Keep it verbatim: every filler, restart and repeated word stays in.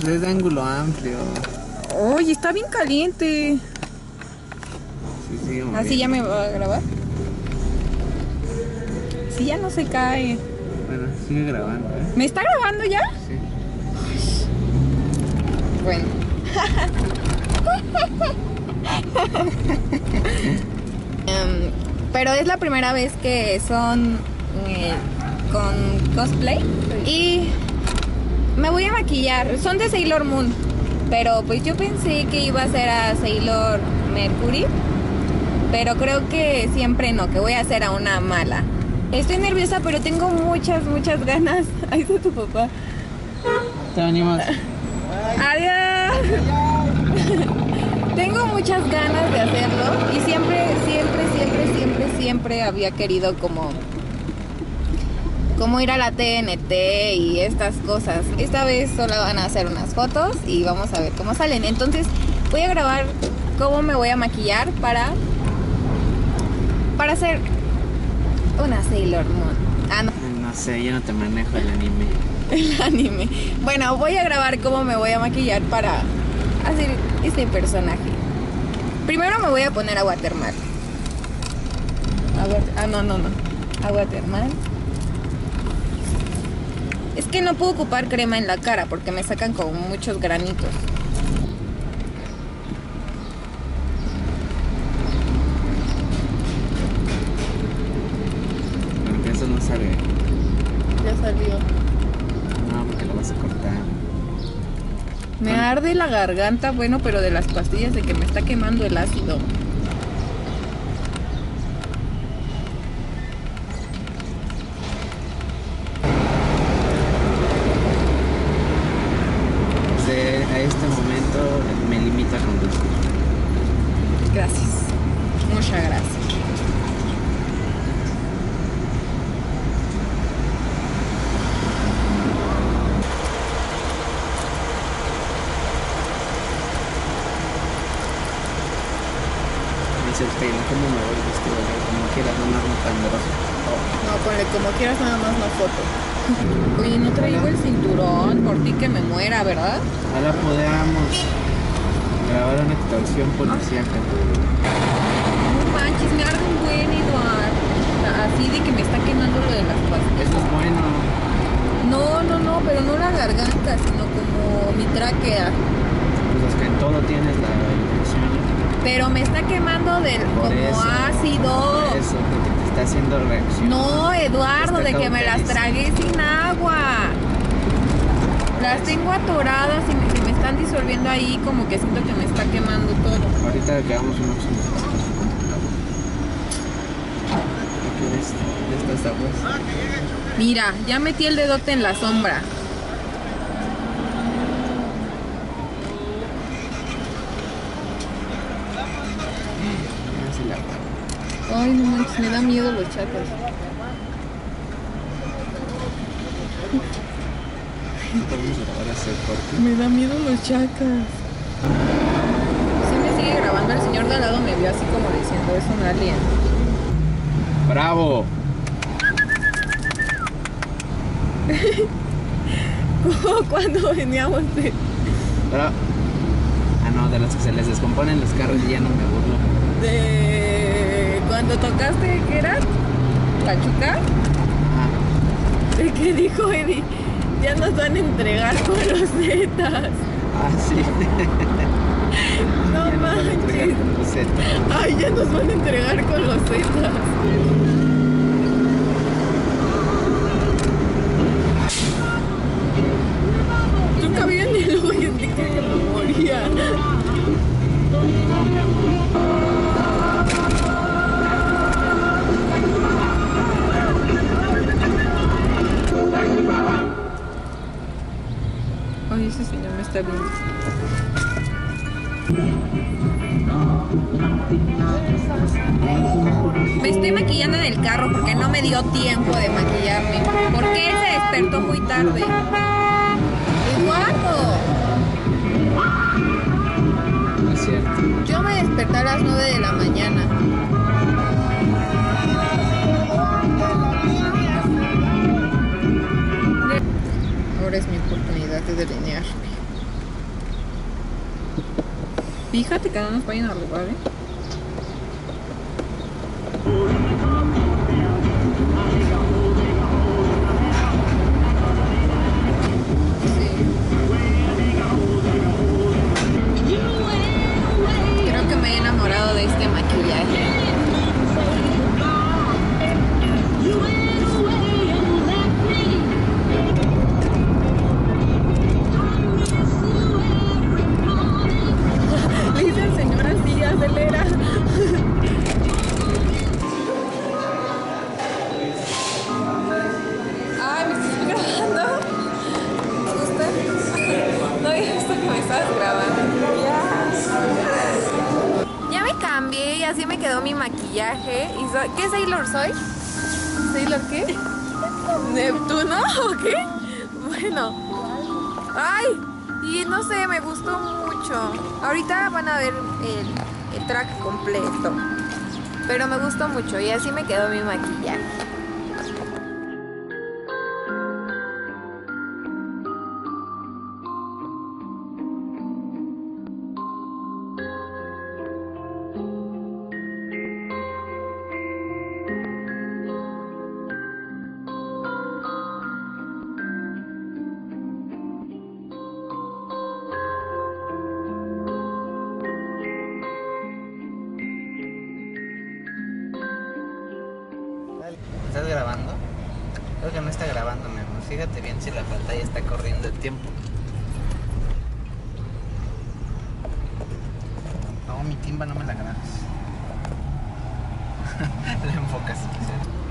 Es de ángulo amplio. Oye, está bien caliente. Sí, sí, ¿Así ya me va a grabar? Sí, ya no se cae. Bueno, sigue grabando, ¿eh? ¿Me está grabando ya? Sí. Bueno. um, pero es la primera vez que son eh, con cosplay. Y me voy a maquillar. Son de Sailor Moon. Pero pues yo pensé que iba a ser a Sailor Mercury. Pero creo que siempre no, que voy a hacer a una mala. Estoy nerviosa, pero tengo muchas, muchas ganas. Ahí está tu papá. Te venimos. Adiós. Tengo muchas ganas de hacerlo. Y siempre, siempre, siempre, siempre, siempre había querido como... Como ir a la T N T y estas cosas. Esta vez solo van a hacer unas fotos y vamos a ver cómo salen. Entonces voy a grabar cómo me voy a maquillar para... Para hacer... Una Sailor Moon. Ah, no. No sé, yo no te manejo el anime. El anime. Bueno, voy a grabar cómo me voy a maquillar para hacer este personaje. Primero me voy a poner agua termal. Agua, ah, no, no, no. Agua termal. Es que no puedo ocupar crema en la cara porque me sacan como muchos granitos. No sale. Ya salió. No, porque lo vas a cortar. Me ¿Cuál? arde la garganta, bueno, pero de las pastillas de que me está quemando el ácido. De, a este momento me limita a conducir. Gracias. Muchas gracias. El pelo, ¿cómo me voy vestido? Como quieras, no más no tan grosso. Oh. No, ponle como quieras, nada más no foto. Oye, no traigo el cinturón, por ti que me muera, ¿verdad? Ahora podamos grabar una extorsión policíaca. No manches, me arde un buen, Eduard. Así de que me está quemando lo de las pastillas. Eso es bueno. No, no, no, pero no la garganta, sino como mi tráquea. Pues es que en todo tienes la infección. Pero me está quemando del Por como eso, ácido. Por eso, de que te está haciendo reacción. No, Eduardo, de que me las tragué sin agua. Las tengo atoradas y me, se me están disolviendo ahí, como que siento que me está quemando todo. Ahorita quedamos unos ¿quieres de estas aguas? Mira, ya metí el dedote en la sombra. Ay, no manches, me da miedo los chacas. Me da miedo los chacas. Si me sigue grabando, el señor de al lado me vio así como diciendo, es un alien. ¡Bravo! Como cuando veníamos de... Pero... Ah, no, de los que se les descomponen los carros y ya no me burlo. De... Cuando tocaste, ¿qué era? ¿Pachuca? Ah. ¿De qué dijo Eddie? Ya nos van a entregar con los Zetas. Ah, sí. No ya nos van a entregar manches. con los Zetas. Ay, ya nos van a entregar con los Zetas. Yo cabía en el hoyo, sentí que me moría. Ay, ese señor me está viendo. Me estoy maquillando en el carro porque no me dio tiempo de maquillarme. Porque él se despertó muy tarde. ¡Eduardo! No es cierto. Yo me desperté a las nueve de la mañana. Ahora es mi oportunidad de delinearme. Fíjate que no nos vayan a robar, ¿eh? Creo que me he enamorado de este maquillaje. Le dice al señor así, acelera. Ay, ¿me estás grabando? ¿Te gusta? No había visto que me estabas grabando. Ya. Ya me cambié y así me quedó mi maquillaje. ¿Y soy... ¿Qué Sailor soy? ¿Sailor qué? ¿Neptuno o qué? Bueno. Ay, y no sé, me gustó mucho. Ahorita van a ver el, el track completo. Pero me gustó mucho y así me quedó mi maquillaje. ¿Estás grabando? Creo que no está grabando, mi amor. Fíjate bien si la pantalla está corriendo el tiempo. No, mi timba no me la grabes. La enfocas si quisieras.